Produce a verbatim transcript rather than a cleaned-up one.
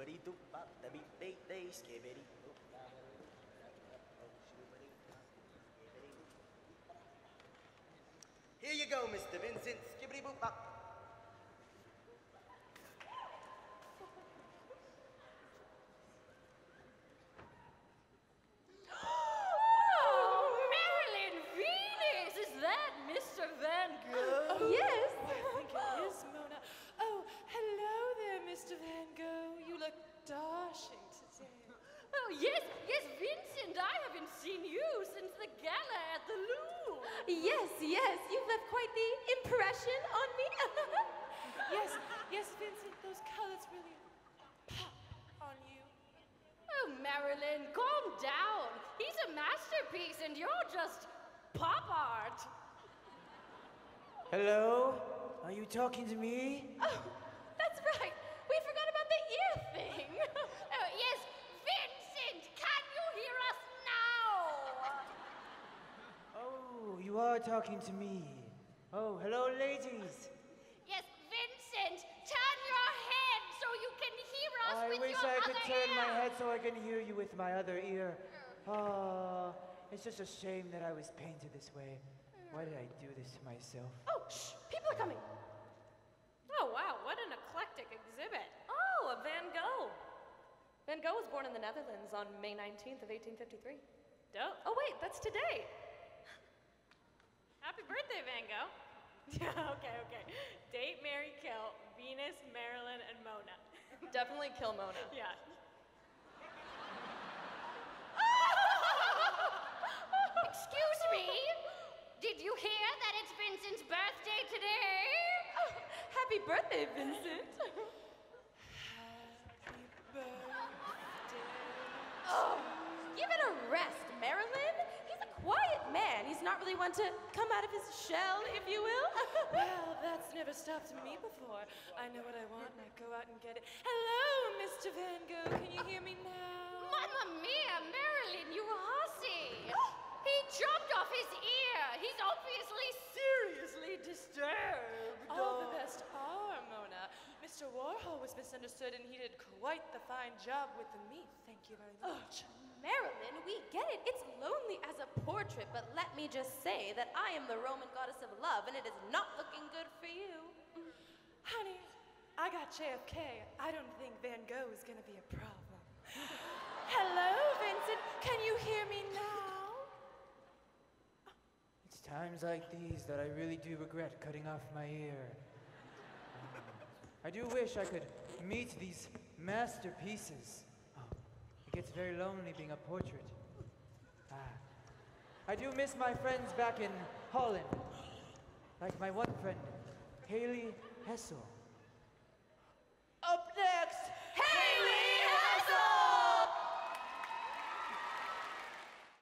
Here you go, Mister Vincent. Skibbity boop bop. Oh, Marilyn Venus! Is that Mister Van Gogh? Yes. I think it is, Mona. Oh, hello there, Mister Van Gogh. You look dashing today. Oh, yes, yes, Vincent, I haven't seen you since the gala at the Louvre. Yes, yes, you've left quite the impression on me. Yes, yes, Vincent, those colors really pop on you. Oh, Marilyn, calm down. He's a masterpiece and you're just pop art. Hello? Are you talking to me? Oh, that's right. We forgot about the ear thing. Oh, yes, Vincent, can you hear us now? Oh, you are talking to me. Oh, hello, ladies. Yes, Vincent, turn your head so you can hear us I with wish your I other could turn ear. my head so I can hear you with my other ear. Oh, it's just a shame that I was painted this way. Why did I do this to myself? Oh, shh, people are coming. Oh, wow, what an eclectic exhibit. Oh, a Van Gogh. Van Gogh was born in the Netherlands on May nineteenth of eighteen fifty-three. Dope. Oh, wait, that's today. Happy birthday, Van Gogh. Yeah, okay, okay. Date, marry, kill, Venus, Marilyn, and Mona. Definitely kill Mona. Yeah. Excuse me? Did you hear that it's Vincent's birthday today? Oh, happy birthday, Vincent. Happy birthday. Oh, give it a rest, Marilyn. He's a quiet man. He's not really one to come out of his shell, if you will. Well, that's never stopped me before. I know what I want and I go out and get it. Hello, Mister Van Gogh. Can you hear me now? Mamma mia, Marilyn, you hussy! He jumped off his ear. He's obviously seriously disturbed. All the best are, Mona. Mister Warhol was misunderstood and he did quite the fine job with the meat. Thank you very much. Marilyn, we get it. It's lonely as a portrait, but let me just say that I am the Roman goddess of love, and it is not looking good for you. Honey, I got J F K. I don't think Van Gogh is gonna be a problem. Hello, Vincent. Can you hear me now? It's times like these that I really do regret cutting off my ear. Um, I do wish I could meet these masterpieces. Oh, it gets very lonely being a portrait. Ah, I do miss my friends back in Holland. Like my one friend, Haley Hessel.